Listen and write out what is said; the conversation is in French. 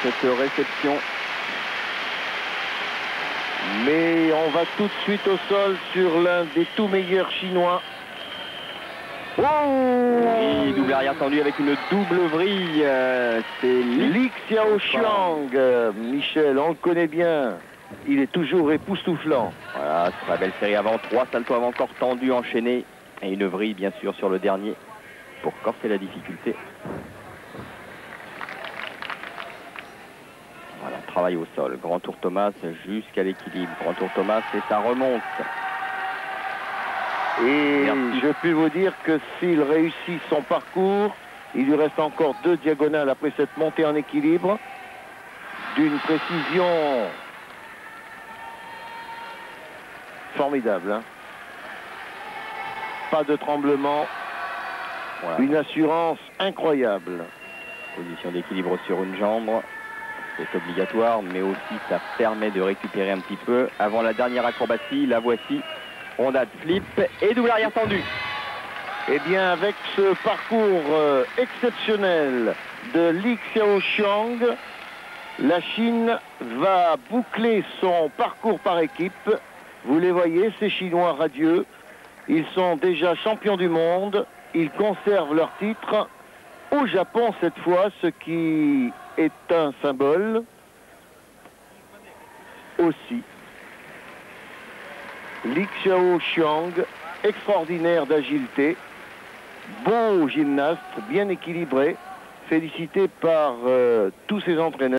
cette réception. Mais on va tout de suite au sol sur l'un des tout meilleurs Chinois. Oh, Oui, double arrière tendu avec une double vrille. c'est Li Xiaoxiang. Michel, on le connaît bien. Il est toujours époustouflant. Voilà, très belle série avant. 3 saltos avant corps tendus enchaînés. Et une vrille, bien sûr, sur le dernier pour corser la difficulté. Voilà, travail au sol. Grand tour Thomas jusqu'à l'équilibre. Grand tour Thomas et ça remonte. Et Merci. je puis vous dire que s'il réussit son parcours, il lui reste encore 2 diagonales après cette montée en équilibre. D'une précision formidable. Hein. Pas de tremblement. Voilà. Une assurance incroyable. Position d'équilibre sur une jambe. C'est obligatoire, mais aussi ça permet de récupérer un petit peu. Avant la dernière acrobatie, la voici. Rondade flip et double arrière tendu. Eh bien, avec ce parcours exceptionnel de Li Xiaoxiang, la Chine va boucler son parcours par équipe. Vous les voyez, ces Chinois radieux. Ils sont déjà champions du monde. Ils conservent leur titre au Japon cette fois, ce qui est un symbole aussi. Li Xiaoxiang, extraordinaire d'agilité, bon gymnaste, bien équilibré, félicité par tous ses entraîneurs.